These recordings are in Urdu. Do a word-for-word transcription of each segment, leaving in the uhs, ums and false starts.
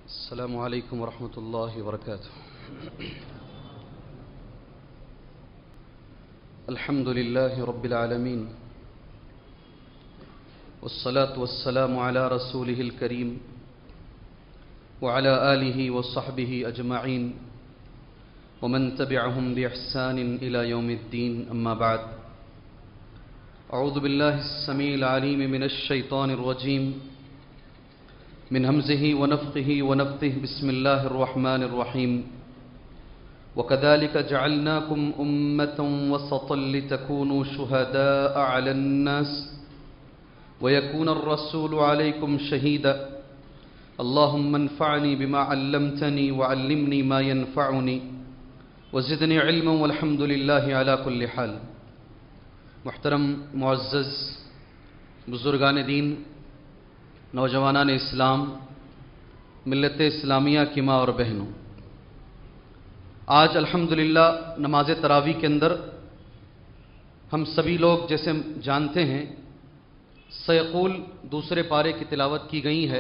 السلام علیکم ورحمۃ اللہ وبرکاتہ. الحمد للہ رب العالمین والصلاة والسلام على رسوله الكريم وعلى آله وصحبه أجمعين ومن تبعهم بإحسان إلى يوم الدين. أما بعد، أعوذ بالله السميع العليم من الشيطان الرجيم من همزه ونفخه ونفثه. بسم الله الرحمن الرحيم. وكذلك جعلناكم أمة وسطا لتكونوا شهداء على الناس ويكون الرسول عليكم شهيدا. اللهم انفعني بما علمتني وعلمني ما ينفعني وزدني علما والحمد لله على كل حال. محترم معزز بزرگان دین، نوجوانان اسلام، ملت اسلامیہ کی ماں اور بہنوں، آج الحمدللہ نماز تراویح کے اندر ہم سبھی لوگ جیسے جانتے ہیں سیقول دوسرے پارے کی تلاوت کی گئی ہے.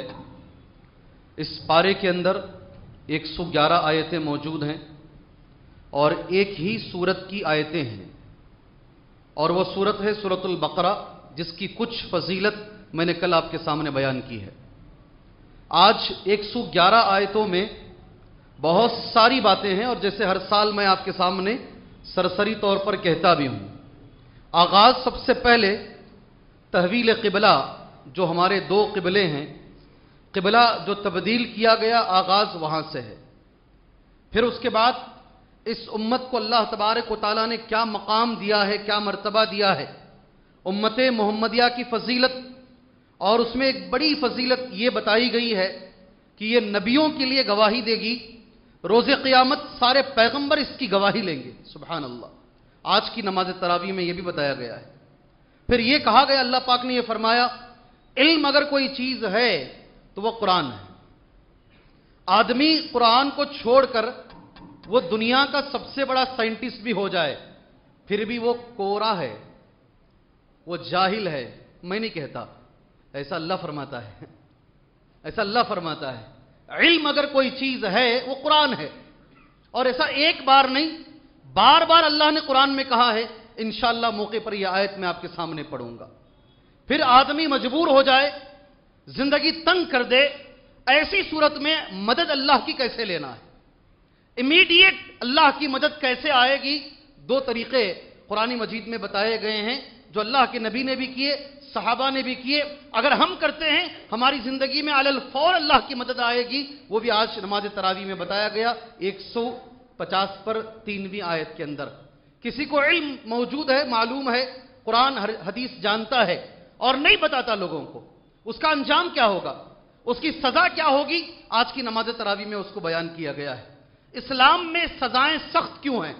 اس پارے کے اندر ایک سو گیارہ آیتیں موجود ہیں اور ایک ہی سورت کی آیتیں ہیں، اور وہ سورت ہے سورۃ البقرہ، جس کی کچھ فضیلت میں نے کل آپ کے سامنے بیان کی ہے. آج ایک سو گیارہ آیتوں میں بہت ساری باتیں ہیں، اور جیسے ہر سال میں آپ کے سامنے سرسری طور پر کہتا بھی ہوں. آغاز سب سے پہلے تحویل قبلہ، جو ہمارے دو قبلے ہیں، قبلہ جو تبدیل کیا گیا، آغاز وہاں سے ہے. پھر اس کے بعد اس امت کو اللہ تبارک و تعالیٰ نے کیا مقام دیا ہے، کیا مرتبہ دیا ہے، امت محمدیہ کی فضیلت، اور اس میں ایک بڑی فضیلت یہ بتائی گئی ہے کہ یہ نبیوں کے لیے گواہی دے گی. روز قیامت سارے پیغمبر اس کی گواہی لیں گے. سبحان اللہ. آج کی نماز تراویح میں یہ بھی بتایا گیا ہے. پھر یہ کہا گیا، اللہ پاک نے یہ فرمایا، علم اگر کوئی چیز ہے تو وہ قرآن ہے. آدمی قرآن کو چھوڑ کر وہ دنیا کا سب سے بڑا سائنٹسٹ بھی ہو جائے، پھر بھی وہ کورا ہے، وہ جاہل ہے. میں نہیں کہتا، ایسا اللہ فرماتا ہے، ایسا اللہ فرماتا ہے. علم اگر کوئی چیز ہے وہ قرآن ہے. اور ایسا ایک بار نہیں، بار بار اللہ نے قرآن میں کہا ہے. انشاءاللہ موقع پر یہ آیت میں آپ کے سامنے پڑھوں گا. پھر آدمی مجبور ہو جائے، زندگی تنگ کر دے، ایسی صورت میں مدد اللہ کی کیسے لینا ہے، امیڈیٹ اللہ کی مدد کیسے آئے گی. دو طریقے قرآن مجید میں بتائے گئے ہیں، جو اللہ کے نبی نے بھی کیے، صحابہ نے بھی کیے. اگر ہم کرتے ہیں ہماری زندگی میں علی الفور اللہ کی مدد آئے گی. وہ بھی آج نماز تراویح میں بتایا گیا ایک سو پچاس پر تینویں آیت کے اندر. کسی کو علم موجود ہے، معلوم ہے، قرآن حدیث جانتا ہے اور نہیں بتاتا لوگوں کو، اس کا انجام کیا ہوگا، اس کی سزا کیا ہوگی، آج کی نماز تراویح میں اس کو بیان کیا گیا ہے. اسلام میں سزائیں سخت کیوں ہیں؟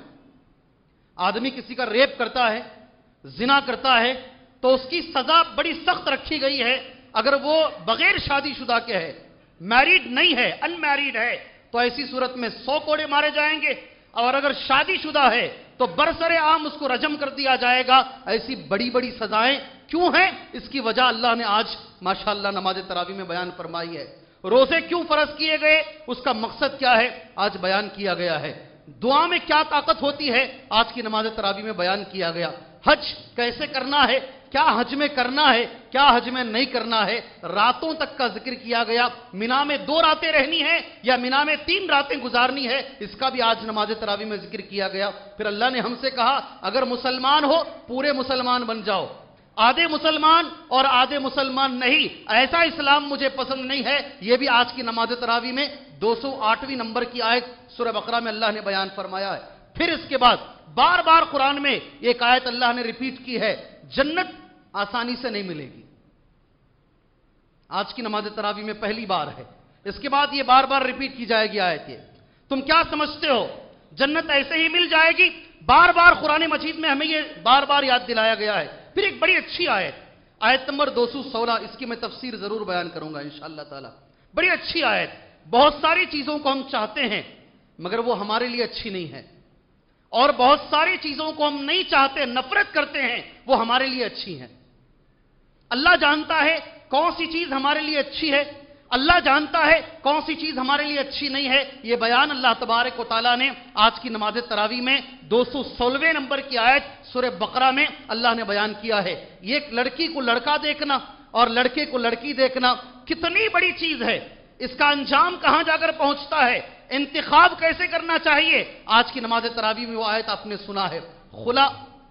آدمی کسی کا ریپ کرتا ہے، زنا کرتا ہے، تو اس کی سزا بڑی سخت رکھی گئی ہے. اگر وہ بغیر شادی شدہ کے ہے، میریڈ نہیں ہے، ان میریڈ ہے، تو ایسی صورت میں سو کوڑے مارے جائیں گے. اور اگر شادی شدہ ہے تو برسر عام اس کو رجم کر دیا جائے گا. ایسی بڑی بڑی سزائیں کیوں ہیں؟ اس کی وجہ اللہ نے آج ماشاءاللہ نماز تراویح میں بیان فرمائی ہے. روزے کیوں فرض کیے گئے، اس کا مقصد کیا ہے، آج بیان کیا گیا ہے. دعا میں کیا طاقت ہوتی ہے، آج کی نماز تراویح میں بیان کیا گیا. حج کیسے کرنا ہے، کیا حج میں کرنا ہے، کیا حج میں نہیں کرنا ہے. راتوں تک کا ذکر کیا گیا. مینا میں دو راتیں رہنی ہے یا مینا میں تین راتیں گزارنی ہے، اس کا بھی آج نماز تراویح میں ذکر کیا گیا. پھر اللہ نے ہم سے کہا، اگر مسلمان ہو پورے مسلمان بن جاؤ، آدھے مسلمان اور آدھے مسلمان نہیں، ایسا اسلام مجھے پسند نہیں ہے. یہ بھی آج کی نماز تراویح میں دو سو آٹھویں نمبر کی آیت سورہ بقرہ میں اللہ نے بیان فرمایا ہے. پھر اس کے بعد بار بار قرآن میں ایک آیت اللہ نے ریپیٹ کی ہے، جنت آسانی سے نہیں ملے گی. آج کی نماز تراویح میں پہلی بار ہے. اس کے بعد یہ بار بار ریپیٹ کی جائے گی آیت. یہ تم کیا سمجھتے ہو جنت ایسے ہی مل جائے گی؟ بار بار قرآن مجید میں ہمیں یہ بار بار یاد دلایا گیا ہے. پھر ایک بڑی اچھی آیت، آیت نمبر دو سو سولہ، اس کی میں تفسیر ضرور بیان کروں گا انشاءاللہ تعالی. بڑی اچھی آیت. بہت ساری چیزوں کو ہم چاہتے ہیں مگر وہ ہمارے لیے اچھی نہیں ہے، اور بہت ساری چیزوں کو ہم نہیں چاہتے، نفرت کرتے ہیں، وہ ہمارے لیے اچھی ہیں. اللہ جانتا ہے کون سی چیز ہمارے لیے اچھی ہے. اللہ جانتا ہے کون سی چیز ہمارے لیے اچھی نہیں ہے. یہ بیان اللہ تبارک و تعالیٰ نے آج کی نماز تراویح میں دو سو سولہویں نمبر کی آیت سورہ بقرہ میں اللہ نے بیان کیا ہے. یہ ایک لڑکی کو لڑکا دیکھنا اور لڑکے کو لڑکی دیکھنا کتنی بڑی چیز ہے. اس کا انجام کہاں جا کر پہنچتا ہے, انتخاب کیسے کرنا چاہیے. آج کی نماز تراویح میں وہ آیت آپ نے سنا ہے. خلا,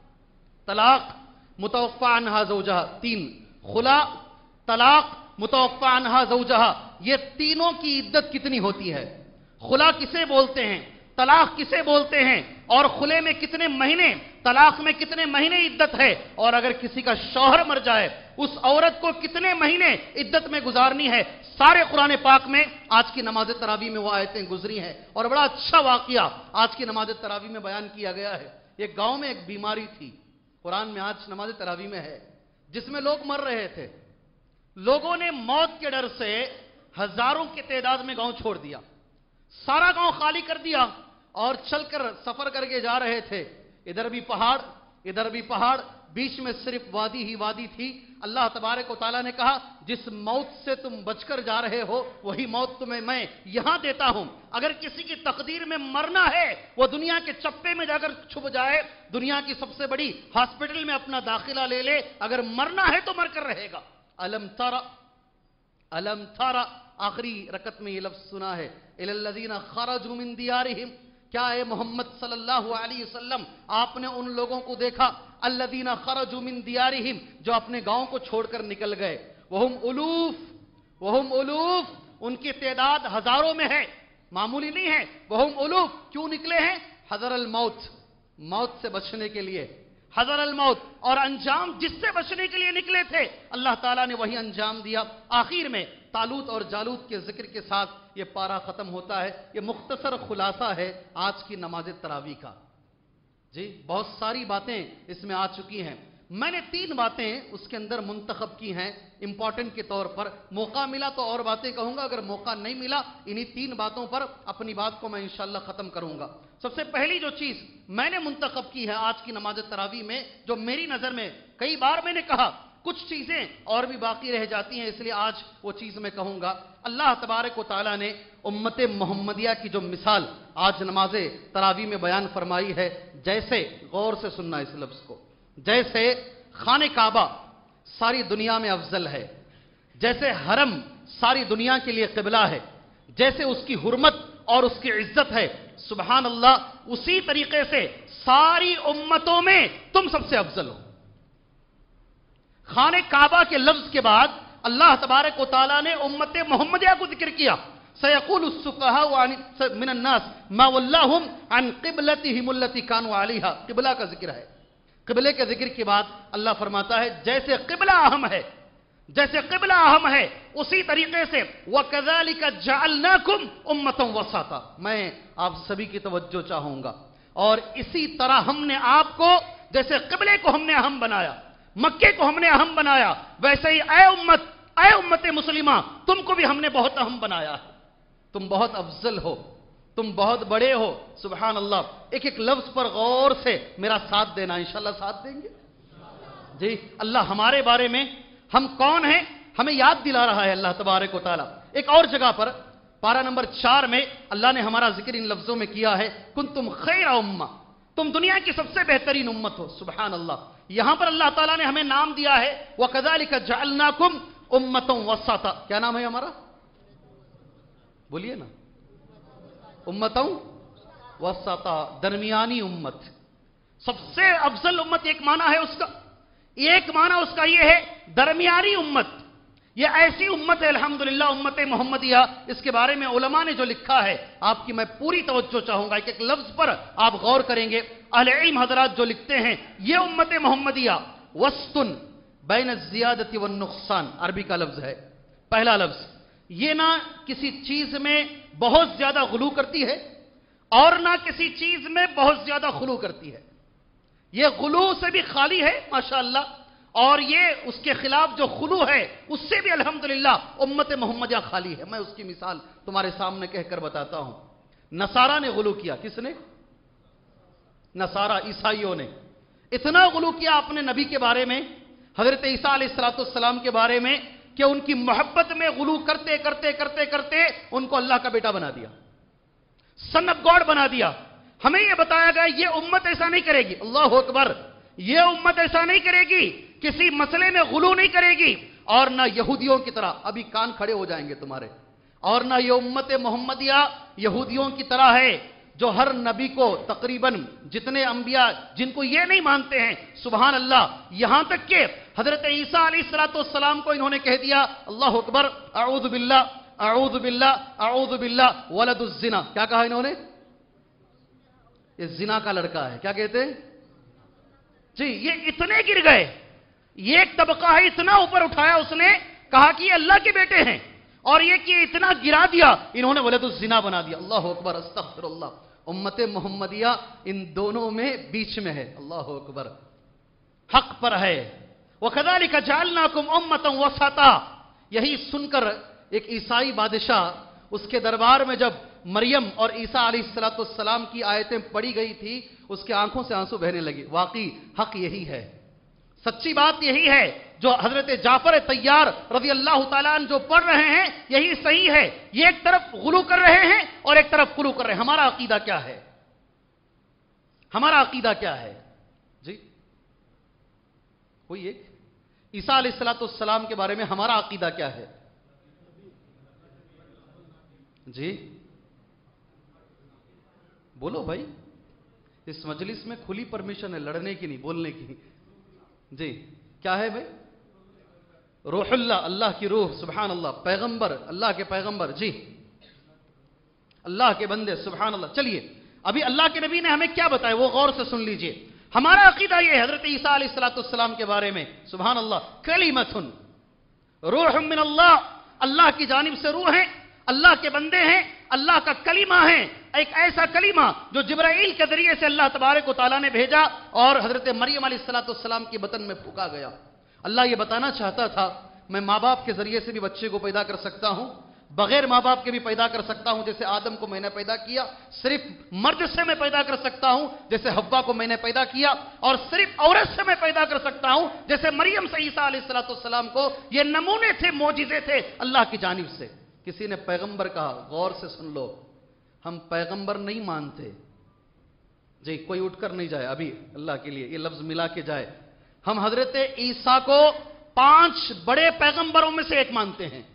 طلاق, متوفی عنہا زوجہا, تین. خلا, طلاق, متوفی عنہا زوجہا, یہ تینوں کی عدت کتنی ہوتی ہے؟ خلا کسے بولتے ہیں, طلاق کسے بولتے ہیں, اور خلے میں کتنے مہینے, طلاق میں کتنے مہینے عدت ہے, اور اگر کسی کا شوہر مر جائے اس عورت کو کتنے مہینے عدت میں گزارنی ہے. سارے قرآن پاک میں آج کی نماز تراویح میں وہ آیتیں گزری ہیں. اور بڑا اچھا واقعہ آج کی نماز تراویح میں بیان کیا گیا ہے. ایک گاؤں میں ایک بیماری تھی, قرآن میں آج نماز تراویح میں ہے, جس میں لوگ مر رہے تھے. لوگوں نے موت کے ڈر سے ہزاروں کی تعداد میں گاؤں چھوڑ دیا, سارا گاؤں خالی کر دیا اور چل کر سفر کر کے جا رہے تھے. ادھر بھی پہاڑ ادھر بھی پہاڑ, بیچ میں صرف وادی ہی وادی تھی. اللہ تبارک و تعالیٰ نے کہا جس موت سے تم بچ کر جا رہے ہو وہی موت تمہیں میں یہاں دیتا ہوں. اگر کسی کی تقدیر میں مرنا ہے وہ دنیا کے چپے میں جا کر چھپ جائے, دنیا کی سب سے بڑی ہاسپٹل میں اپنا داخلہ لے لے, اگر مرنا ہے تو مر کر رہے گا. الم ترى الم ترى آخری رکعت میں یہ لفظ سنا ہے, الی الذین خرجوا من دیارہم, کیا اے محمد صلی اللہ علیہ وسلم آپ نے ان لوگوں کو دیکھا, الذین خرجوا من دیارہم, جو اپنے گاؤں کو چھوڑ کر نکل گئے, وہم الوف وہم الوف, ان کی تعداد ہزاروں میں ہے, معمولی نہیں ہے. وہم الوف, کیوں نکلے ہیں؟ حذر الموت, موت سے بچنے کے لیے, حذر الموت, اور انجام جس سے بچنے کے لیے نکلے تھے اللہ تعالیٰ نے وہی انجام دیا. آخر میں طالوت اور جالوت کے ذکر کے ساتھ یہ پارہ ختم ہوتا ہے. یہ مختصر خلاصہ ہے آج کی نماز تراویح کا. جی بہت ساری باتیں اس میں آ چکی ہیں. میں نے تین باتیں اس کے اندر منتخب کی ہیں امپورٹنٹ کے طور پر. موقع ملا تو اور باتیں کہوں گا, اگر موقع نہیں ملا انہی تین باتوں پر اپنی بات کو میں انشاءاللہ ختم کروں گا. سب سے پہلی جو چیز میں نے منتخب کی ہے آج کی نماز تراویح میں, جو میری نظر میں کئی بار میں نے کہا کچھ چیزیں اور بھی باقی رہ جاتی ہیں, اس لیے آج وہ چیز میں کہوں گا. اللہ تبارک و تعالیٰ نے امت محمدیہ کی جو مثال آج نماز تراویح میں بیان فرمائی ہے, جیسے غور سے سننا اس لفظ کو, جیسے خانہ کعبہ ساری دنیا میں افضل ہے, جیسے حرم ساری دنیا کے لیے قبلہ ہے, جیسے اس کی حرمت اور اس کی عزت ہے, سبحان اللہ, اسی طریقے سے ساری امتوں میں تم سب سے افضل ہو. خانہ کعبہ کے لفظ کے بعد اللہ تبارک و تعالیٰ نے امت محمدیہ کو ذکر کیا. سیقول السفہاء من الناس ما ولاہم عن قبلتہم التی کانوا علیہا, قبلہ کا ذکر ہے. قبلے کے ذکر کے بعد اللہ فرماتا ہے جیسے قبلہ اہم ہے, جیسے قبلہ اہم ہے اسی طریقے سے وَكَذَلِكَ جَعَلْنَاكُمْ أُمَّةً وَسَطًا, میں آپ سبھی کی توجہ چاہوں گا. اور اسی طرح ہم نے آپ کو, جیسے قبلے کو ہم نے اہم بنایا, مکے کو ہم نے اہم بنایا, ویسے ہی اے امت اے امت مسلمہ تم کو بھی ہم نے بہت اہم بنایا ہے. تم بہت افضل ہو, تم بہت بڑے ہو. سبحان اللہ. ایک ایک لفظ پر غور سے میرا ساتھ دینا, انشاءاللہ ساتھ دیں گے جی. اللہ ہمارے بارے میں ہم کون ہیں ہمیں یاد دلا رہا ہے اللہ تبارک و تعالیٰ. ایک اور جگہ پر پارہ نمبر چار میں اللہ نے ہمارا ذکر ان لفظوں میں کیا ہے, کنتم خیر امہ, تم دنیا کی سب سے بہترین امت ہو. سبحان اللہ. یہاں پر اللہ تعالیٰ نے ہمیں نام دیا ہے وَكَذَلِكَ جَعَلْنَاكُمْ أُمَّةً وَسَطًا. کیا نام ہے ہمارا؟ بولیے نا. امتوں وسطا, درمیانی امت, سب سے افضل امت. ایک معنی ہے اس کا, ایک معنی اس کا یہ ہے درمیانی امت. یہ ایسی امت ہے الحمدللہ امت محمدیہ, اس کے بارے میں علماء نے جو لکھا ہے آپ کی میں پوری توجہ چاہوں گا. ایک ایک لفظ پر آپ غور کریں گے. اہل علم حضرات جو لکھتے ہیں یہ امت محمدیہ وسطن بین الزیادت والنقصان, عربی کا لفظ ہے. پہلا لفظ, یہ نہ کسی چیز میں بہت زیادہ غلو کرتی ہے اور نہ کسی چیز میں بہت زیادہ خلو کرتی ہے. یہ غلو سے بھی خالی ہے ماشاءاللہ, اور یہ اس کے خلاف جو خلو ہے اس سے بھی الحمدللہ امت محمدیہ خالی ہے. میں اس کی مثال تمہارے سامنے کہہ کر بتاتا ہوں. نصارہ نے غلو کیا. کس نے؟ نصارہ, عیسائیوں نے اتنا غلو کیا اپنے نبی کے بارے میں, حضرت عیسیٰ علیہ السلام کے بارے میں, کہ उनकी मोहब्बत में गुलू करते करते करते करते उनको अल्लाह का बेटा बना दिया, सन ऑफ गॉड बना दिया। हमें यह बताया गया ये उम्मत ऐसा नहीं करेगी, अल्लाह अकबर, ये उम्मत ऐसा नहीं करेगी, किसी मसले में गुलू नहीं करेगी, और ना यहूदियों की तरह, अभी कान खड़े हो जाएंगे तुम्हारे, और ना ये उम्मत मोहम्मदिया यहूदियों की तरह है जो हर नबी को तकरीबन जितने अंबिया जिनको ये नहीं मानते हैं, सुभान अल्लाह, यहां तक कि हजरत ईसा अलैहिस्सलाम को इन्होंने कह दिया, अल्लाह अकबर, अऊज़ु बिल्लाह अऊज़ु बिल्लाह अऊज़ु बिल्लाह वलदुज़ ज़िना। क्या कहा इन्होंने? ये जिना का लड़का है। क्या कहते हैं जी? ये इतने गिर गए, ये एक तबका है, इतना ऊपर उठाया उसने, कहा कि ये अल्लाह के बेटे हैं, और ये कि इतना गिरा दिया, इन्होंने वलदुज़ ज़िना बना दिया। अल्लाह अकबर, अस्तग़फिरुल्लाह। उम्मत मोहम्मदिया इन दोनों में बीच में है, अल्लाह अकबर, हक पर है। वकज़ालिक जअलनाकुम उम्मतन वसता। यही सुनकर एक ईसाई बादशाह, उसके दरबार में जब मरियम और ईसा अलैहिस्सलाम की आयतें पढ़ी गई थी, उसके आंखों से आंसू बहने लगे। वाकई हक यही है, सच्ची बात यही है, जो हजरत जाफर तैयार रज़ी अल्लाह ताला अन्हु जो पढ़ रहे हैं, यही सही है। ये एक तरफ गुलू कर रहे हैं और एक तरफ गुलू कर रहे हैं। हमारा अकीदा क्या है? हमारा अकीदा क्या है जी? कोई एक ईसा अलैहिस्सलाम के बारे में हमारा अकीदा क्या है जी? बोलो भाई, इस मजलिस में खुली परमिशन है लड़ने की नहीं, बोलने की जी। क्या है भाई? रूहुल्लाह, अल्लाह की रूह, सुभान अल्लाह, पैगंबर, अल्लाह के पैगंबर जी, अल्लाह के बंदे, सुभान अल्लाह। चलिए, अभी अल्लाह के नबी ने हमें क्या बताया वो गौर से सुन लीजिए। हमारा अकीदा ये हजरत ईसा अलैहिस्सलाम के बारे में, सुभान अल्लाह, कलिमतुन रूहुम मिन अल्लाह, अल्लाह की जानिब से रूह है, अल्लाह के बंदे हैं, अल्लाह का कलीमा है, एक ऐसा कलीमा जो जिब्राइल के जरिए से अल्लाह तबारक व तआला ने भेजा और हजरत मरियम अलैहिस्सलाम की बतन में फूका गया। अल्लाह ये बताना चाहता था, मैं माँ बाप के जरिए से भी बच्चे को पैदा कर सकता हूं, बगैर माँ बाप के भी पैदा कर सकता हूं, जैसे आदम को मैंने पैदा किया, सिर्फ मर्द से मैं पैदा कर सकता हूं जैसे हव्वा को मैंने पैदा किया, और सिर्फ औरत से मैं पैदा कर सकता हूं जैसे मरियम से ईसा अलैहिस्सलाम को। ये नमूने थे, मोजिजे थे अल्लाह की जानिब से। किसी ने पैगंबर कहा, गौर से सुन लो, हम पैगंबर नहीं मानते जी, कोई उठकर नहीं जाए अभी, अल्लाह के लिए ये लफ्ज मिला के जाए। हम हजरत ईसा को पांच बड़े पैगंबरों में से एक मानते हैं,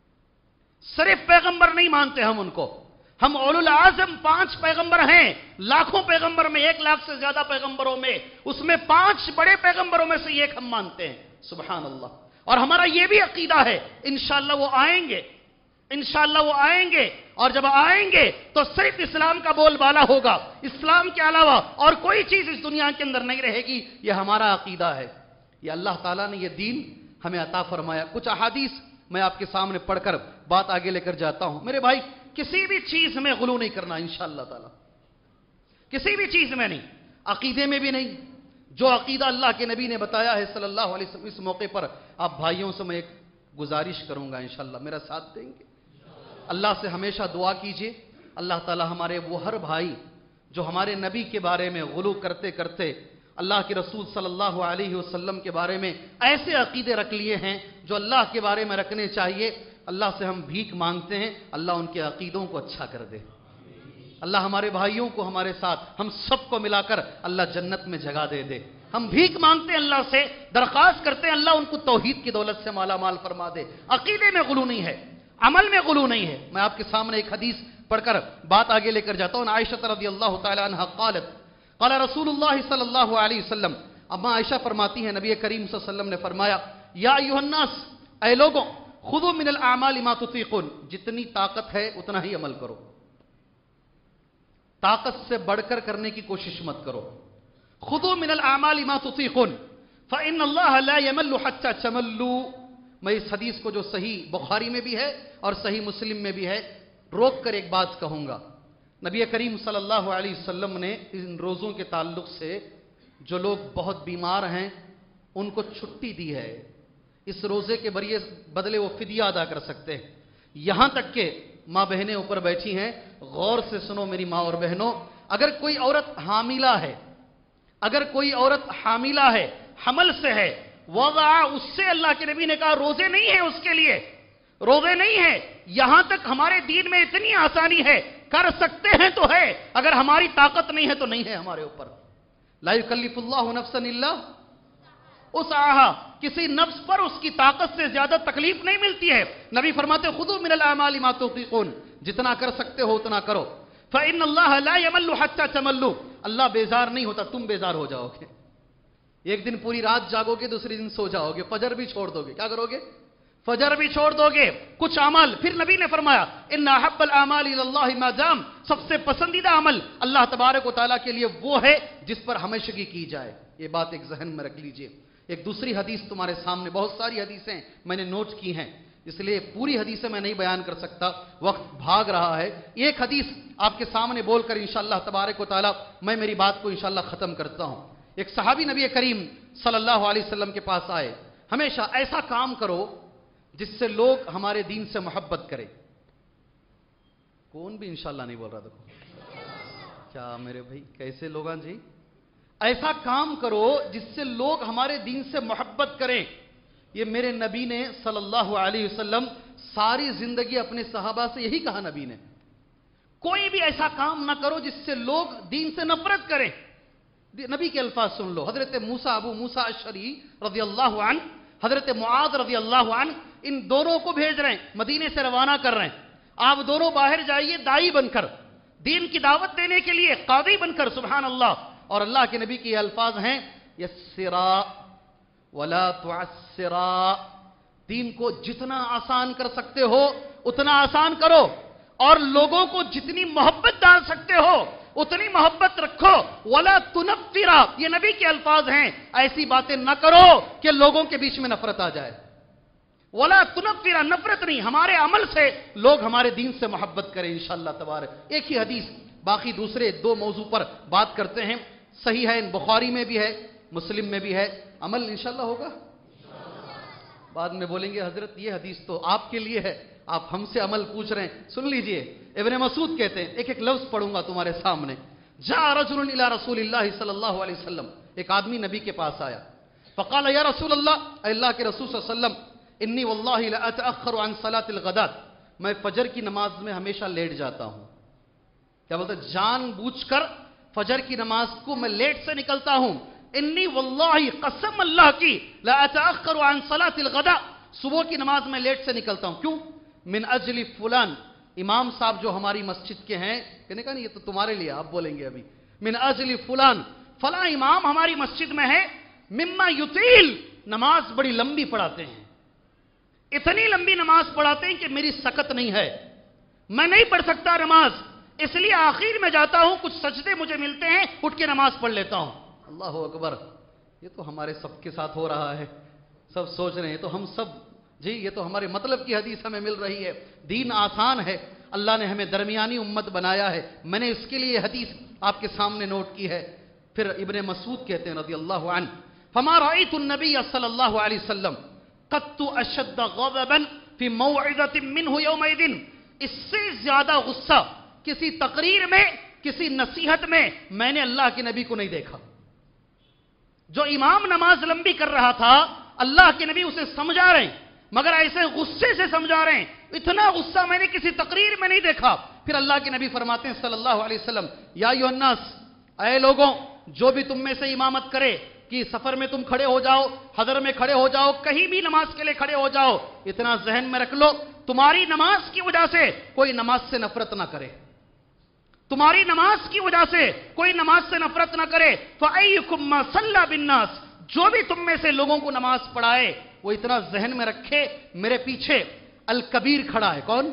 सिर्फ पैगंबर नहीं मानते हम उनको। हम उलुल आज़म पांच पैगंबर हैं, लाखों पैगंबर में, एक लाख से ज्यादा पैगंबरों में, उसमें पांच बड़े पैगंबरों में से एक हम मानते हैं, सुभान अल्लाह। और हमारा यह भी अकीदा है, इंशाअल्लाह वो आएंगे, इंशाअल्लाह वो आएंगे, और जब आएंगे तो सिर्फ इस्लाम का बोलबाला होगा, इस्लाम के अलावा और कोई चीज इस दुनिया के अंदर नहीं रहेगी। यह हमारा अकीदा है, ये अल्लाह ताला ने यह दीन हमें अता फरमाया। कुछ अहादीस मैं आपके सामने पढ़कर बात आगे लेकर जाता हूं। मेरे भाई, किसी भी चीज में गुलू नहीं करना इंशाअल्लाह ताला, किसी भी चीज में नहीं, अकीदे में भी नहीं। जो अकीदा अल्लाह के नबी ने बताया है सल्लल्लाहु अलैहि वसल्लम, इस मौके पर आप भाइयों से मैं एक गुजारिश करूंगा, इंशाअल्लाह मेरा साथ देंगे। अल्लाह से हमेशा दुआ कीजिए, अल्लाह ताला हमारे वो हर भाई जो हमारे नबी के बारे में गुलू करते करते अल्लाह के रसूल सल्लल्लाहु अलैहि वसल्लम के बारे में ऐसे अकीदे रख लिए हैं जो अल्लाह के बारे में रखने चाहिए, अल्लाह से हम भीख मांगते हैं, अल्लाह उनके अकीदों को अच्छा कर दे। अल्लाह हमारे भाइयों को हमारे साथ, हम सबको मिलाकर अल्लाह जन्नत में जगह दे दे। हम भीख मांगते हैं अल्लाह से, दरख्वास्त करते हैं अल्लाह उनको तौहीद की दौलत से माला माल फरमा दे। अकीदे में गुलू नहीं है, अमल में गुलू नहीं है। मैं आपके सामने एक हदीस पढ़कर बात आगे लेकर जाता हूं। आयशा रज़ियल्लाहु ताला अन्हा क़ालत क़ाल रसूलुल्लाह सल्लल्लाहु अलैहि वसल्लम, अम्मा आयशा फरमाती हैं नबी करीम सल्लल्लाहु अलैहि वसल्लम ने फरमाया, या अय्युहन्नास, ऐ लोगों, खुदू मिनल आमालि मा तुतीक़ून, जितनी ताकत है उतना ही अमल करो, ताकत से बढ़कर करने की कोशिश मत करो। खुदू मिनल आमालि मा तुतीक़ून फ़इन्नल्लाह ला यमल्लु हत्ता तमल्लू। मैं इस हदीस को जो सही बुखारी में भी है और सही मुस्लिम में भी है, रोक कर एक बात कहूंगा। नबी करीम सल्लल्लाहु अलैहि वसल्लम ने इन रोज़ों के ताल्लुक से जो लोग बहुत बीमार हैं उनको छुट्टी दी है। इस रोज़े के बरिए बदले वो फिदिया अदा कर सकते हैं। यहां तक के माँ बहनें ऊपर बैठी हैं, गौर से सुनो मेरी माँ और बहनों, अगर कोई औरत हामिला है, अगर कोई औरत हामिला है, हमल से है, वज़ा, उससे अल्लाह के नबी ने कहा रोजे नहीं है उसके लिए, रोजे नहीं है। यहां तक हमारे दीन में इतनी आसानी है, कर सकते हैं तो है, अगर हमारी ताकत नहीं है तो नहीं है हमारे ऊपर। ला युकल्लिफुल्लाहु नफ्सन इल्ला उस्आहा, किसी नफ्स पर उसकी ताकत से ज्यादा तकलीफ नहीं मिलती है। नबी फरमाते खुदू मिनल अमाली मा तुतीकून, जितना कर सकते हो उतना करो। फ़इन्नल्लाह ला यमल्लु हत्ता तमल्लु, अल्लाह बेजार नहीं होता, तुम बेजार हो जाओगे। एक दिन पूरी रात जागोगे, दूसरे दिन सो जाओगे, फजर भी छोड़ दोगे। क्या करोगे? फजर भी छोड़ दोगे। कुछ अमल, फिर नबी ने फरमाया इन्ना हब्बल अमाल इलल्लाहि मा दाम, सबसे पसंदीदा अमल अल्लाह तबारक व तआला के लिए वो है जिस पर हमेशगी की जाए। ये बात एक जहन में रख लीजिए। एक दूसरी हदीस तुम्हारे सामने, बहुत सारी हदीसें मैंने नोट की हैं, इसलिए पूरी हदीसें मैं नहीं बयान कर सकता, वक्त भाग रहा है। एक हदीस आपके सामने बोलकर इंशाअल्लाह तबारक व तआला मैं मेरी बात को इंशाअल्लाह खत्म करता हूं। एक सहाबी नबी करीम सल्लल्लाहु अलैहि वसल्लम के पास आए, हमेशा ऐसा काम करो जिससे लोग हमारे दीन से मोहब्बत करें। कौन भी इंशाअल्लाह नहीं बोल रहा? देखो क्या मेरे भाई, कैसे लोग जी, ऐसा काम करो जिससे लोग हमारे दीन से मोहब्बत करें। ये मेरे नबी ने सल्लल्लाहु अलैहि वसल्लम सारी जिंदगी अपने सहाबा से यही कहा नबी ने, कोई भी ऐसा काम ना करो जिससे लोग दीन से नफरत करें। नबी के अल्फाज सुन लो। हजरत मूसा, अबू मूसा अशरी रज़ियल्लाहु अन्हु, हजरत मुआद रज़ियल्लाहु अन्हु, इन दोनों को भेज रहे हैं, मदीने से रवाना कर रहे हैं। आप दोनों बाहर जाइए दाई बनकर, दीन की दावत देने के लिए कादी बनकर, सुभान अल्लाह। और अल्लाह के नबी के अल्फाज हैं यस्सिरा वला तुअस्सिरा, दीन को जितना आसान कर सकते हो उतना आसान करो, और लोगों को जितनी मोहब्बत डाल सकते हो उतनी मोहब्बत रखो। वला तुनफ्फिरा, ये नबी के अल्फाज हैं, ऐसी बातें न करो कि लोगों के बीच में नफरत आ जाए। वला तुनफ्फिरा, नफरत नहीं, हमारे अमल से लोग हमारे दीन से मोहब्बत करें इंशाअल्लाह तबारक। एक ही हदीस, बाकी दूसरे दो मौजू पर बात करते हैं। सही है, बुखारी में भी है, मुस्लिम में भी है। अमल इंशाअल्लाह होगा। बाद में बोलेंगे हजरत ये हदीस तो आपके लिए है, आप हमसे अमल पूछ रहे हैं। सुन लीजिए, इब्ने मसूद कहते हैं, एक एक लफ्ज पढ़ूंगा तुम्हारे सामने। जा रजुलन इला रसूलिल्लाह सल्लल्लाहु अलैहि वसल्लम, एक आदमी नबी के पास आया। फकाल या रसूल अल्लाह, अल्लाह के रसूल सल्लल्लाहु अलैहि वसल्लम, इन्नी वल्लाहि ला अतअखरु अन सलातिल गदात, मैं फजर की नमाज में हमेशा लेट जाता हूं। क्या बोलते? जानबूझकर फजर की नमाज को मैं लेट से निकलता हूं। इन्नी वल्लाहि, कसम अल्लाह की, ला अतअखरु अन सलातिल गदा, सुबह की नमाज में लेट से निकलता हूं। क्यों? मिन अजली फुलान, इमाम साहब जो हमारी मस्जिद के हैं, कहने का नहीं ये तो तुम्हारे लिए, आप बोलेंगे अभी। मिन अजली फुलान, फला इमाम हमारी मस्जिद में है, मिम्मा युतील, नमाज बड़ी लंबी पढ़ाते हैं, इतनी लंबी नमाज पढ़ाते हैं कि मेरी सकत नहीं है, मैं नहीं पढ़ सकता नमाज, इसलिए आखिर में जाता हूं, कुछ सजदे मुझे मिलते हैं, उठ के नमाज पढ़ लेता हूं। अल्लाह अकबर, ये तो हमारे सबके साथ हो रहा है। सब सोच रहे हैं तो हम सब जी, ये तो हमारे मतलब की हदीस हमें मिल रही है। दीन आसान है, अल्लाह ने हमें दरमियानी उम्मत बनाया है। मैंने इसके लिए हदीस आपके सामने नोट की है। फिर इब्ने मसूद कहते हैं रज़ियल्लाहु अन्हु, फमा रअयतु नबी सल्लल्लाहु अलैहि वसल्लम कत्तु अशद्द गज़बन फी मौइज़तिन मिन्हु यौमइदिन, इससे ज्यादा गुस्सा किसी तकरीर में, किसी नसीहत में मैंने अल्लाह के नबी को नहीं देखा। जो इमाम नमाज लंबी कर रहा था, अल्लाह के नबी उसे समझा रहे हैं, मगर ऐसे गुस्से से समझा रहे हैं, इतना गुस्सा मैंने किसी तकरीर में नहीं देखा। फिर अल्लाह के नबी फरमाते हैं सल्लल्लाहु अलैहि वसल्लम, या अय्युहन्नास, ऐ लोगों, जो भी तुम में से इमामत करे, कि सफर में तुम खड़े हो जाओ, हदर में खड़े हो जाओ, कहीं भी नमाज के लिए खड़े हो जाओ, इतना जहन में रख लो, तुम्हारी नमाज की वजह से कोई नमाज से नफरत ना करे, तुम्हारी नमाज की वजह से कोई नमाज से नफरत ना करे। फ़अय्युकुम मा सल्ला बिन्नास, जो भी तुम में से लोगों को नमाज पढ़ाए, वो इतना जहन में रखे, मेरे पीछे अल कबीर खड़ा है। कौन?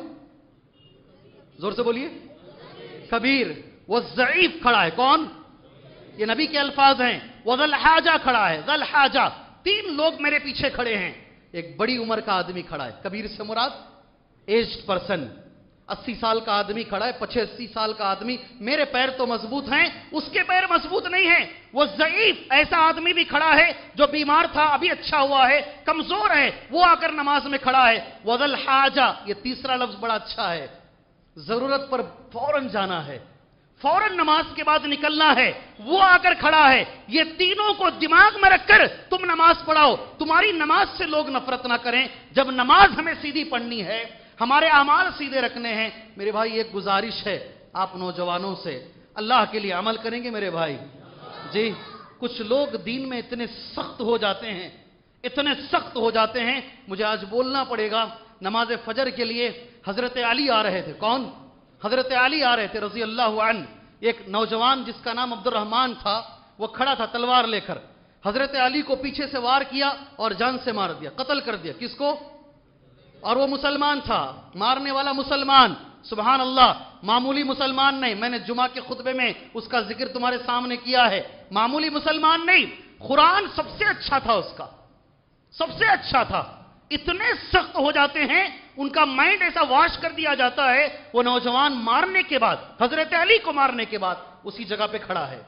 जोर से बोलिए। कबीर। वो ज़ईफ खड़ा है। कौन? ये नबी के अल्फाज हैं। वो ज़ल हाजा खड़ा है। ज़ल हाजा, तीन लोग मेरे पीछे खड़े हैं। एक बड़ी उम्र का आदमी खड़ा है। कबीर से मुराद एज्ड पर्सन, अस्सी साल का आदमी खड़ा है, पचासी साल का आदमी। मेरे पैर तो मजबूत हैं, उसके पैर मजबूत नहीं हैं। वो ज़ईफ, ऐसा आदमी भी खड़ा है जो बीमार था, अभी अच्छा हुआ है, कमजोर है, वो आकर नमाज में खड़ा है। वज़ल हाजा, ये तीसरा लफ्ज बड़ा अच्छा है, जरूरत पर फौरन जाना है, फौरन नमाज के बाद निकलना है, वो आकर खड़ा है। ये तीनों को दिमाग में रखकर तुम नमाज पढ़ाओ। तुम्हारी नमाज से लोग नफरत ना करें। जब नमाज हमें सीधी पढ़नी है, हमारे अमाल सीधे रखने हैं, मेरे भाई एक गुजारिश है आप नौजवानों से, अल्लाह के लिए अमल करेंगे मेरे भाई जी। कुछ लोग दीन में इतने सख्त हो जाते हैं, इतने सख्त हो जाते हैं, मुझे आज बोलना पड़ेगा। नमाज फजर के लिए हजरत अली आ रहे थे। कौन? हजरत अली आ रहे थे रजी अल्लाह अन। एक नौजवान जिसका नाम अब्दुल रहमान था, वो खड़ा था तलवार लेकर। हजरत अली को पीछे से वार किया और जान से मार दिया, कत्ल कर दिया। किसको? और वो मुसलमान था, मारने वाला मुसलमान। सुभान अल्लाह, मामूली मुसलमान नहीं। मैंने जुमा के खुतबे में उसका जिक्र तुम्हारे सामने किया है। मामूली मुसलमान नहीं, कुरान सबसे अच्छा था उसका, सबसे अच्छा था। इतने सख्त हो जाते हैं, उनका माइंड ऐसा वॉश कर दिया जाता है। वो नौजवान मारने के बाद, हजरत अली को मारने के बाद उसी जगह पे खड़ा है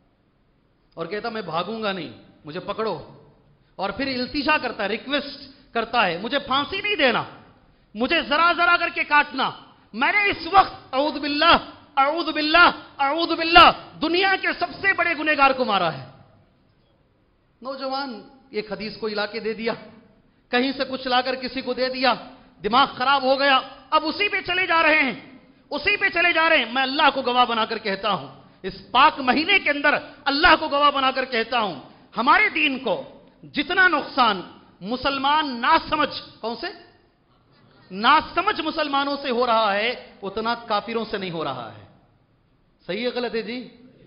और कहता मैं भागूंगा नहीं, मुझे पकड़ो। और फिर इल्तिजा करता है, रिक्वेस्ट करता है, मुझे फांसी नहीं देना, मुझे जरा जरा करके काटना। मैंने इस वक्त अऊद बिल्लाह अऊद बिल्लाह अऊद बिल्लाह दुनिया के सबसे बड़े गुनहगार को मारा है। नौजवान एक हदीस को इलाके दे दिया, कहीं से कुछ लाकर किसी को दे दिया, दिमाग खराब हो गया। अब उसी पे चले जा रहे हैं, उसी पे चले जा रहे हैं। मैं अल्लाह को गवाह बनाकर कहता हूं, इस पाक महीने के अंदर अल्लाह को गवाह बनाकर कहता हूं, हमारे दीन को जितना नुकसान मुसलमान नासमझ, कौन से नासमझ मुसलमानों से हो रहा है, उतना काफिरों से नहीं हो रहा है। सही है गलत है जी?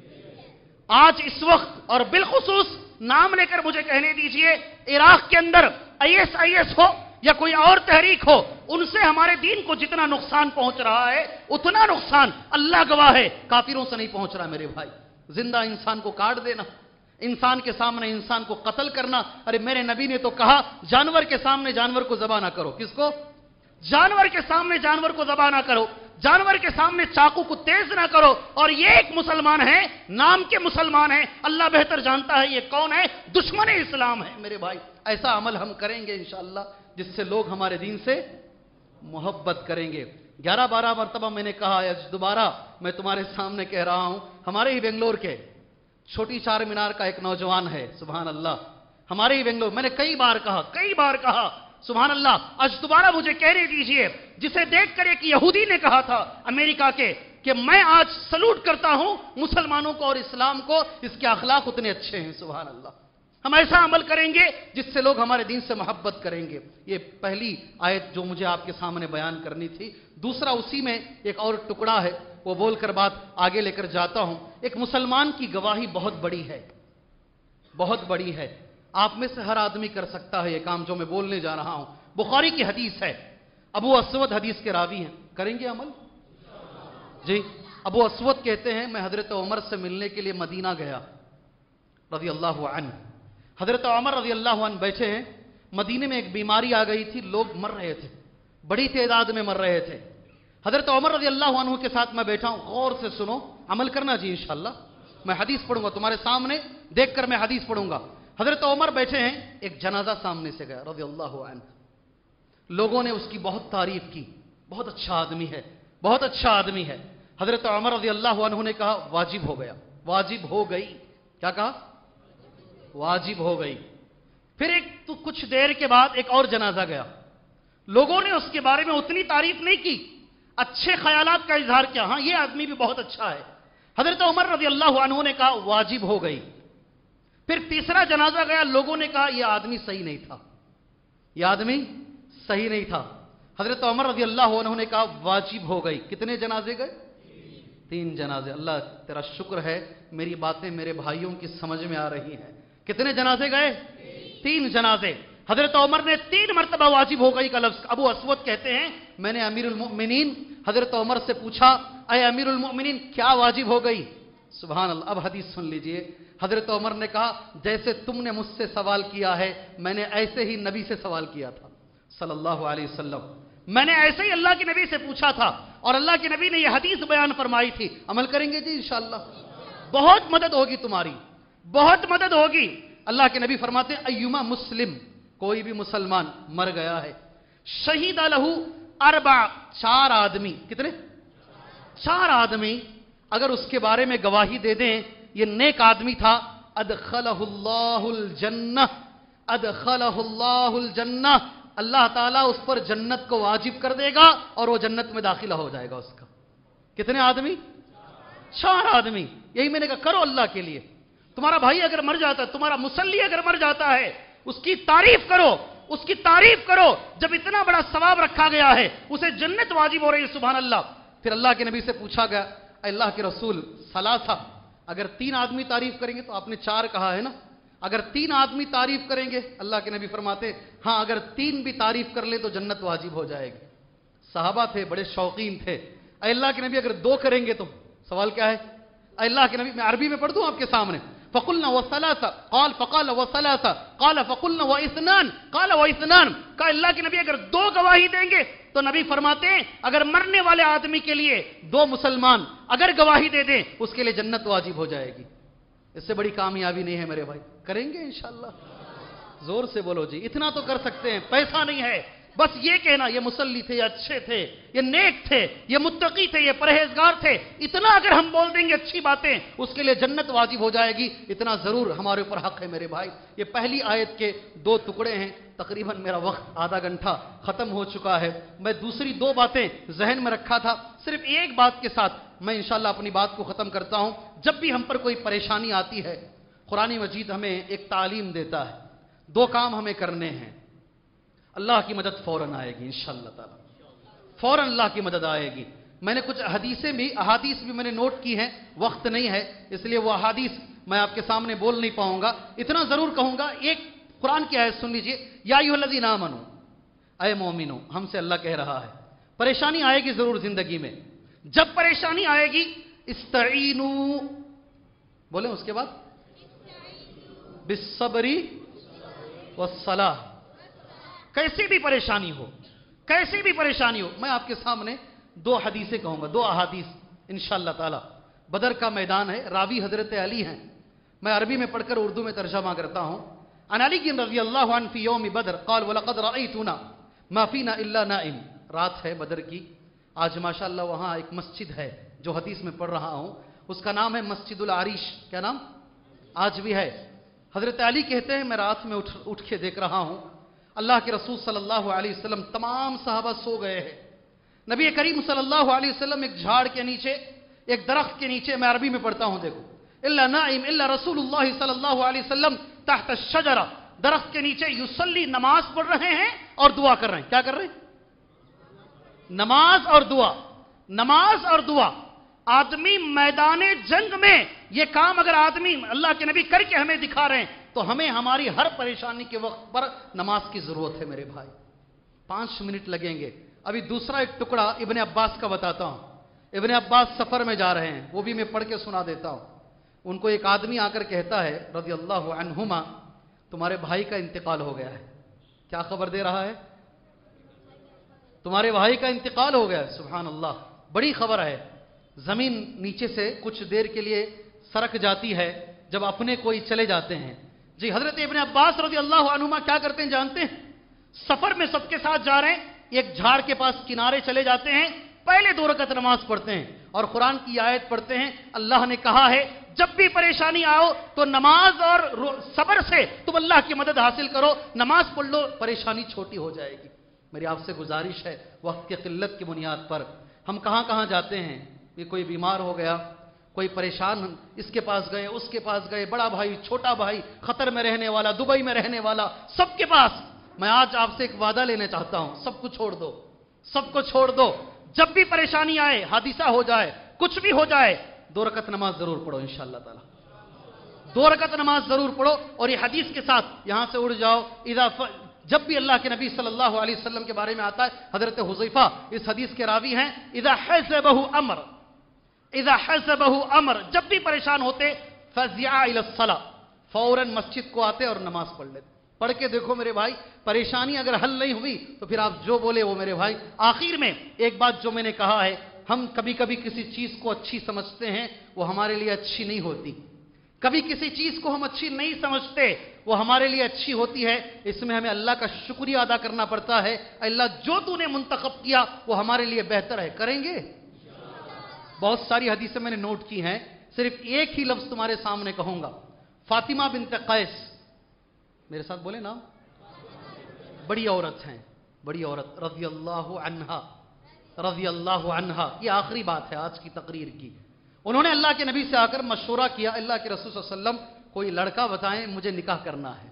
आज इस वक्त और बिलखुसूस नाम लेकर मुझे कहने दीजिए, इराक के अंदर आईएसआईएस हो या कोई और तहरीक हो, उनसे हमारे दीन को जितना नुकसान पहुंच रहा है, उतना नुकसान अल्लाह गवाह है काफिरों से नहीं पहुंच रहा मेरे भाई। जिंदा इंसान को काट देना, इंसान के सामने इंसान को कत्ल करना। अरे मेरे नबी ने तो कहा जानवर के सामने जानवर को ज़बा ना करो। किसको? जानवर के सामने जानवर को ज़बा ना करो, जानवर के सामने चाकू को तेज ना करो। और ये एक मुसलमान है, नाम के मुसलमान है, अल्लाह बेहतर जानता है ये कौन है, दुश्मन इस्लाम है मेरे भाई। ऐसा अमल हम करेंगे इंशाअल्लाह जिससे लोग हमारे दीन से मोहब्बत करेंगे। ग्यारह बारह मरतबा मैंने कहा, आज दोबारा मैं तुम्हारे सामने कह रहा हूं, हमारे ही बेंगलोर के छोटी चार मीनार का एक नौजवान है, सुभान अल्लाह, हमारे ही बेंगलोर। मैंने कई बार कहा, कई बार कहा सुभान अल्लाह, आज दोबारा मुझे कहने दीजिए, जिसे देखकर एक यहूदी ने कहा था अमेरिका के कि मैं आज सलूट करता हूं मुसलमानों को और इस्लाम को, इसके अखलाक उतने अच्छे हैं। सुभान अल्लाह, हम ऐसा अमल करेंगे जिससे लोग हमारे दीन से मोहब्बत करेंगे। ये पहली आयत जो मुझे आपके सामने बयान करनी थी। दूसरा, उसी में एक और टुकड़ा है, वो बोलकर बात आगे लेकर जाता हूं। एक मुसलमान की गवाही बहुत बड़ी है, बहुत बड़ी है। आप में से हर आदमी कर सकता है ये काम जो मैं बोलने जा रहा हूं। बुखारी की हदीस है, अबू अस्वद हदीस के रावी हैं। करेंगे अमल जी? अबू अस्वद कहते हैं, मैं हजरत उमर से मिलने के लिए मदीना गया रज़ी अल्लाहु अन्हु। हजरत उमर रज़ी अल्लाहु अन्हु बैठे हैं, मदीने में एक बीमारी आ गई थी, लोग मर रहे थे, बड़ी तादाद में मर रहे थे। हजरत उमर रज़ी अल्लाहु अन्हु के साथ मैं बैठा हूं, गौर से सुनो, अमल करना जी इंशाअल्लाह। मैं हदीस पढ़ूंगा तुम्हारे सामने, देखकर मैं हदीस पढ़ूंगा। हजरत उमर बैठे हैं, एक जनाजा सामने से गया रज़ी अल्लाहु अन्हु। लोगों ने उसकी बहुत तारीफ की, बहुत अच्छा आदमी है, बहुत अच्छा आदमी है। हजरत उमर रज़ी अल्लाहु अन्हु ने कहा वाजिब हो गया, वाजिब हो गई। क्या कहा? वाजिब हो गई। फिर एक तो कुछ देर के बाद एक और जनाजा गया, लोगों ने उसके बारे में उतनी तारीफ नहीं की, अच्छे ख्यालात का इजहार किया, हां ये आदमी भी बहुत अच्छा है। हजरत उमर रज़ी अल्लाहु अन्हु ने कहा वाजिब हो गई। फिर तीसरा जनाजा गया, लोगों ने कहा यह आदमी सही नहीं था, यह आदमी सही नहीं था। हजरत उमर रज़ी अल्लाहु अन्हु ने कहा वाजिब हो गई। कितने जनाजे गए? तीन जनाजे। अल्लाह तेरा शुक्र है, मेरी बातें मेरे भाइयों की समझ में आ रही हैं। कितने जनाजे गए? तीन जनाजे। हजरत उमर ने तीन मरतबा वाजिब हो गई का लफ्ज। अबू अस्वद कहते हैं, मैंने अमीरुल मोमिनीन हजरत उमर से पूछा, अय अमीरुल मोमिनीन क्या वाजिब हो गई? सुभान अल्लाह। अब हदीस सुन लीजिए। हजरत उमर ने कहा, जैसे तुमने मुझसे सवाल किया है, मैंने ऐसे ही नबी से सवाल किया था सल्लल्लाहु अलैहि वसल्लम। मैंने ऐसे ही अल्लाह के नबी से पूछा था और अल्लाह के नबी ने यह हदीस बयान फरमाई थी। अमल करेंगे जी इंशाअल्लाह, बहुत मदद होगी तुम्हारी, बहुत मदद होगी। अल्लाह के नबी फरमाते हैं, अय्युमा मुस्लिम, कोई भी मुसलमान मर गया है, शहीद लहू अरबा, चार आदमी, कितने? चार आदमी اگر اس کے بارے میں گواہی دے دیں یہ نیک آدمی تھا، ادخلہ اللہ الجنہ، ادخلہ اللہ الجنہ، اللہ تعالیٰ اس پر جنت کو واجب کر دے گا اور وہ جنت میں داخلہ ہو جائے گا اس کا۔ کتنے آدمی؟ چار آدمی۔ یہی میں نے کہا کرو اللہ کے لیے۔ تمہارا بھائی اگر مر جاتا ہے، تمہارا مصلی اگر مر جاتا ہے، اس کی تعریف کرو، اس کی تعریف کرو۔ جب اتنا بڑا ثواب رکھا گیا ہے، اسے جنت واجب ہو رہی ہے، سبحان اللہ۔ پھر اللہ کے نبی سے پوچھا گیا، اے اللہ کے رسول، ثلاثہ، اگر تین آدمی تعریف کریں گے تو آپ نے چار کہا ہے نا، اگر تین آدمی تعریف کریں گے، اللہ کے نبی فرماتے ہاں اگر تین بھی تعریف کر لے تو جنت واجب ہو جائے گی۔ صحابہ تھے، بڑے شوقین تھے، اے اللہ کے نبی اگر دو کریں گے تو؟ سوال کیا ہے؟ اے اللہ کے نبی، میں عربی میں پڑھ دوں آپ کے سامنے، فقلنا وثلاثہ قال فقال وثلاثہ قال فقلنا واثنان قال واثنان، کہا اللہ کے نبی اگر دو گواہی دیں گے تو نبی فرماتے ہیں اگر مرنے والے آدمی کے لیے دو مسلمان اگر گواہی دے دیں اس کے لیے جنت واجب ہو جائے گی۔ اس سے بڑی کامیابی نہیں ہے میرے بھائی، کریں گے انشاءاللہ؟ زور سے بولو جی، اتنا تو کر سکتے ہیں، پیسہ نہیں ہے، بس یہ کہنا یہ مصلی تھے، یہ اچھے تھے، یہ نیک تھے، یہ متقی تھے، یہ پرہیزگار تھے، اتنا اگر ہم بول دیں گے اچھی باتیں اس کے لیے جنت واجب ہو جائے گی، اتنا ضرور ہمارے اوپر حق ہے میرے بھائی۔ یہ پہلی آیت کے دو ٹکڑے ہیں، تقریباً میرا وقت آدھا گھنٹہ ختم ہو چکا ہے۔ میں دوسری دو باتیں ذہن میں رکھا تھا، صرف ایک بات کے ساتھ میں انشاءاللہ اپنی بات کو ختم کرتا ہوں۔ جب بھی ہم پر کوئی پریشانی آتی ہے، قرآن مجید ہمیں ایک تعلیم دیتا ہے، دو کام ہمیں کرنے ہیں، اللہ کی مدد فوراً آئے گی انشاءاللہ تعالی، فوراً اللہ کی مدد آئے گی۔ میں نے کچھ حدیثیں بھی احادیث بھی میں نے نوٹ کی ہیں، وقت نہیں ہے اس لیے وہ احادیث میں آپ کے سامنے بول نہیں پاؤں گا، اتنا ضرور کہوں گا، ایک قرآن کی آیت سن لیجئے، یا ایھا الذین آمنوا، اے مومنو، ہم سے اللہ کہہ رہا ہے پریشانی آئے گی ضرور زندگی میں، جب پریشانی آئے گی استعینوا، بولیں اس کے بعد بالصبر والصلاح، کیسی بھی پریشانی ہو، کیسی بھی پریشانی ہو، میں آپ کے سامنے دو حدیثیں کہوں گا، دو احادیث انشاءاللہ تعالی۔ بدر کا میدان ہے، راوی حضرت علی ہیں، میں عربی میں پڑھ کر اردو میں ترجمہ کرتا ہوں۔ عن علی رضی اللہ عنہ فی یوم بدر قال وَلَقَدْ رَأَيْتُنَا مَا فِينَا إِلَّا نَائِمٌ، رات ہے بدر کی، آج ماشاءاللہ وہاں ایک مسجد ہے جو حدیث میں پڑھ رہا ہوں، اس کا نام ہے مسجد العریش، کیا نام؟ آج بھی ہے۔ حضرت علی کہتے ہیں میں رات میں اٹھ اٹھ کے دیکھ رہا ہوں اللہ کے رسول صلی اللہ علیہ وسلم تمام صحابہ سو گئے ہیں، نبی کریم صلی اللہ علیہ وسلم ایک جھاڑ کے نیچے، ایک درخت کے نیچے، میں عربی میں پڑھتا ہوں دیکھو، الا نائم الا رسول اللہ صلی اللہ علیہ وسلم تحت الشجرہ، درخت کے نیچے یصلی، نماز پڑھ رہے ہیں اور دعا کر رہے ہیں۔ کیا کر رہے ہیں؟ نماز اور دعا، نماز اور دعا۔ آدمی میدان جنگ میں یہ کام اگر آدمی اللہ کے نبی کر کے ہمیں دکھا رہے ہیں تو ہمیں ہماری ہر پریشانی کے وقت پر نماز کی ضرورت ہے میرے بھائی۔ پانچ منٹ لگیں گے، ابھی دوسرا ایک ٹکڑا ابن عباس کا بتاتا ہوں۔ ابن عباس سفر میں جا رہے ہیں، وہ بھی میں پڑھ کے سنا دیتا ہوں۔ ان کو ایک آدمی آ کر کہتا ہے رضی اللہ عنہما، تمہارے بھائی کا انتقال ہو گیا ہے۔ کیا خبر دے رہا ہے؟ تمہارے بھائی کا انتقال ہو گیا ہے، سبحان اللہ، بڑی خبر ہے۔ زمین نیچے سے کچھ دیر کے لیے سرک جاتی ہے جب اپنے کوئی چلے جاتے ہیں۔ جی حضرت ابن عباس رضی اللہ عنہما کیا کرتے ہیں جانتے ہیں؟ سفر میں سب کے ساتھ جا رہے ہیں، ایک جھاڑ کے پاس کنارے چلے جاتے ہیں، پہلے دو رکعت نماز پڑھتے ہیں اور قرآن کی آیت پڑھتے ہیں۔ اللہ نے کہا ہے جب بھی پریشانی آؤ تو نماز اور صبر سے تم اللہ کی مدد حاصل کرو، نماز پڑھ لو، پریشانی چھوٹی ہو جائے گی۔ میری آپ سے گزارش ہے وقت کی قلت کی بنیاد پر ہم کہاں کہاں جاتے ہیں، یہ کوئی بیمار ہو گیا، کوئی پریشان، اس کے پاس گئے، اس کے پاس گئے، بڑا بھائی، چھوٹا بھائی، قطر میں رہنے والا، دبئی میں رہنے والا، سب کے پاس میں آج آپ سے ایک وعدہ لینا چاہتا ہوں، سب کو چھوڑ دو، سب کو چھوڑ دو، جب بھی پریشانی آئے، حادثہ ہو جائے، کچھ بھی ہو جائے، دو رکعت نماز ضرور پڑھو انشاءاللہ تعالی، دو رکعت نماز ضرور پڑھو۔ اور یہ حدیث کے ساتھ یہاں سے اڑ جاؤ، اذا ف... جب بھی اللہ کے نبی صلی اللہ علیہ وسلم کے بارے میں آتا ہے، حضرت حذیفہ اس حدیث کے راوی ہیں، اذا حزبہ امر، اذا حزبہ امر، جب بھی پریشان ہوتے فزع الی الصلاۃ، فوراً مسجد کو آتے اور نماز پڑھ لیتے۔ پڑھ کے دیکھو میرے بھائی، پریشانی اگر حل نہیں ہوئی تو پھر آپ جو بولے وہ میرے بھائی۔ آخر میں ایک بات جو میں نے کہا ہے، ہم کبھی کبھی کسی چیز کو اچھی سمجھتے ہیں، وہ ہمارے لیے اچھی نہیں ہوتی، کبھی کسی چیز کو ہم اچھی نہیں سمجھتے، وہ ہمارے لیے اچھی ہوتی ہے، اس میں ہمیں اللہ کا شکریہ ادا کرنا پڑتا ہے، اللہ جو تو نے منتخب کیا وہ ہمارے لیے بہتر ہے، کریں گے؟ بہت ساری حدیثیں میں نے نوٹ کی ہیں، صرف ایک ہی لفظ تمہارے سامنے کہوں گا. فاطمہ بنت قیس، میرے ساتھ بولے نام، بڑی عورت ہیں، بڑی عورت، رضی اللہ عنہا، رضی اللہ عنہا. یہ آخری بات ہے آج کی تقریر کی. انہوں نے اللہ کے نبی سے آ کر مشورہ کیا، اللہ کے رسول صلی اللہ علیہ وسلم کوئی لڑکا بتائیں، مجھے نکاح کرنا ہے.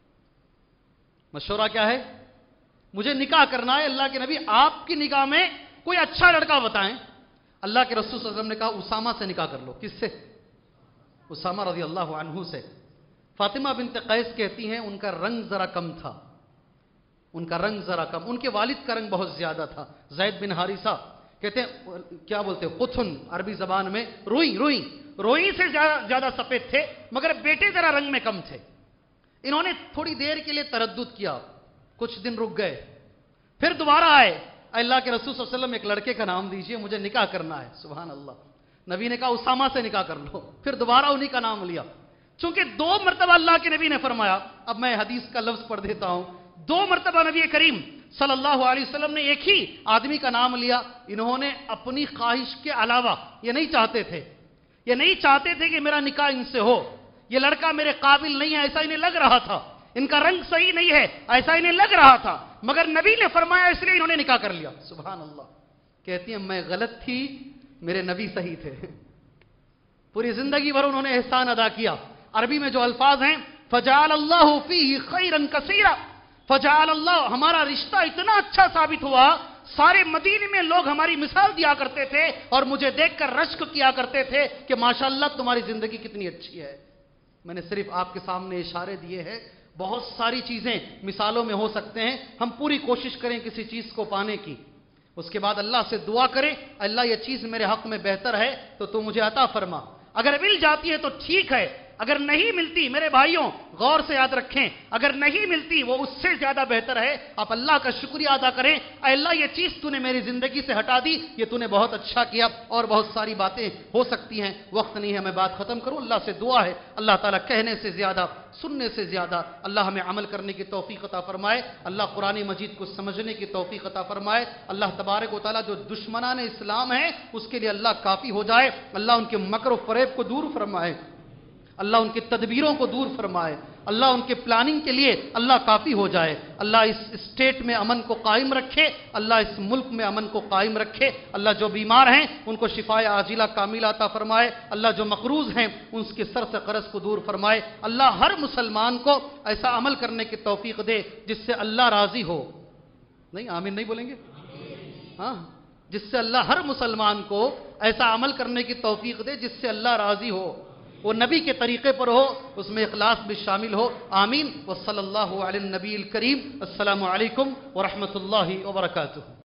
مشورہ کیا ہے؟ مجھے نکاح کرنا ہے. اللہ کے نبی آپ کی نگاہ میں کوئی اچھا لڑکا بتائیں. اللہ کے رسول صلی اللہ علیہ وسلم نے کہا اسامہ سے نکاح کر لو. کس سے؟ اسامہ رضی اللہ عنہ سے. فاطمہ بنت قیس کہتی ہیں ان کا رنگ ذرا کم تھا، ان کا رنگ ذرا کم، ان کے والد کا رنگ بہت زیادہ تھا. زید بن حارثہ کہتے ہیں، کیا بولتے ہیں، قطن عربی زبان میں، روئی روئی روئی سے زیادہ زیادہ سفید تھے، مگر بیٹے ذرا رنگ میں کم تھے. انہوں نے تھوڑی دیر کے لیے تردد کیا، کچھ دن رک گئے، پھر دوبارہ آئے، اللہ کے رسول صلی اللہ علیہ وسلم ایک لڑکے کا نام دیجئے، مجھے نکاح کرنا ہے. سبحان اللہ. نبی نے کہا اسامہ سے نکاح کر لو. پھر دوبارہ انہی کا نام لیا. چونکہ دو مرتبہ اللہ کے نبی نے فرمایا، اب میں حدیث کا لفظ پڑھ دیتا ہوں، دو مرتبہ نبی کریم صلی اللہ علیہ وسلم نے ایک ہی آدمی کا نام لیا. انہوں نے اپنی خواہش کے علاوہ، یہ نہیں چاہتے تھے یہ نہیں چاہتے تھے کہ میرا نکاح ان سے ہو، یہ لڑکا میرے قابل نہیں ہے، ایسا انہیں لگ رہا تھا، ان کا رنگ صحیح نہیں ہے، ایسا انہیں لگ رہا تھا، مگر نبی نے فرمایا اس لیے انہوں نے نکاح کر لیا. سبحان اللہ. کہتی ہیں میں غلط تھی، میرے نبی صحیح تھے. پوری زندگی بھر انہوں نے احسان ادا کیا. عربی میں جو الفاظ ہیں، فجعل اللہ فیہ خیرا کثیرا، فجعل اللہ، ہمارا رشتہ اتنا اچھا ثابت ہوا، سارے مدینے میں لوگ ہماری مثال دیا کرتے تھے اور مجھے دیکھ کر رشک کیا کرتے تھے کہ ماشاءاللہ تمہاری زندگی کتنی اچھی ہے. میں نے صرف آپ کے سامنے اشارے دیے ہیں، بہت ساری چیزیں مثالوں میں ہو سکتے ہیں. ہم پوری کوشش کریں کسی چیز کو پانے کی، اس کے بعد اللہ سے دعا کریں، اللہ یہ چیز میرے حق میں بہتر ہے تو تو مجھے عطا فرما. اگر مل جاتی ہے تو ٹھیک ہے، اگر نہیں ملتی میرے بھائیوں غور سے یاد رکھیں، اگر نہیں ملتی وہ اس سے زیادہ بہتر ہے. آپ اللہ کا شکریہ ادا کریں، اے اللہ یہ چیز تو نے میری زندگی سے ہٹا دی، یہ تو نے بہت اچھا کیا. اور بہت ساری باتیں ہو سکتی ہیں، وقت نہیں ہے میں بات ختم کروں. اللہ سے دعا ہے اللہ تعالیٰ کہنے سے زیادہ سننے سے زیادہ اللہ ہمیں عمل کرنے کی توفیق عطا فرمائے. اللہ قرآن مجید کو سمجھنے کی توفیق عطا فرمائے. اللہ تبارک و تعالیٰ جو دشمنان اسلام ہیں اس کے لیے اللہ کافی ہو جائے. اللہ ان کے مکر و فریب کو دور فرمائے، اللہ ان کی تدبیروں کو دور فرمائے، اللہ ان کے پلاننگ کے لیے اللہ کافی ہو جائے. اللہ اس اسٹیٹ میں امن کو قائم رکھے، اللہ اس ملک میں امن کو قائم رکھے. اللہ جو بیمار ہیں ان کو شفائے عاجلہ کاملہ عطا فرمائے. اللہ جو مقروض ہیں ان کے سر سے قرض کو دور فرمائے. اللہ ہر مسلمان کو ایسا عمل کرنے کی توفیق دے جس سے اللہ راضی ہو. نہیں آمین نہیں بولیں گے؟ ہاں، جس سے اللہ ہر مسلمان کو ایسا عمل کرنے کی توفیق دے جس سے اللہ راضی ہو، وہ نبی کے طریقے پر ہو، اس میں اخلاص بھی شامل ہو. آمین. وصلی اللہ علی النبی الکریم. السلام علیکم ورحمۃ اللہ وبرکاتہ.